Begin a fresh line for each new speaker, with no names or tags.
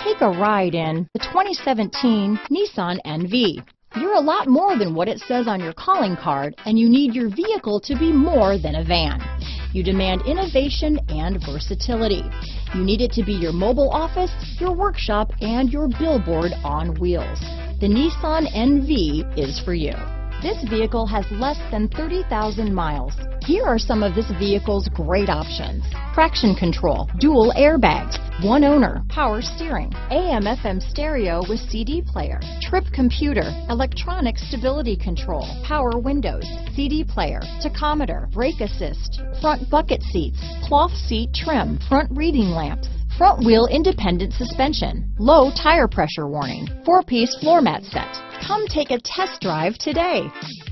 Take a ride in the 2017 Nissan NV. You're a lot more than what it says on your calling card, and you need your vehicle to be more than a van. You demand innovation and versatility. You need it to be your mobile office, your workshop, and your billboard on wheels. The Nissan NV is for you. This vehicle has less than 30,000 miles. Here are some of this vehicle's great options: traction control, dual airbags, one owner, power steering, AM/FM stereo with CD player, trip computer, electronic stability control, power windows, CD player, tachometer, brake assist, front bucket seats, cloth seat trim, front reading lamps, front wheel independent suspension, low tire pressure warning, 4-piece floor mat set. Come take a test drive today.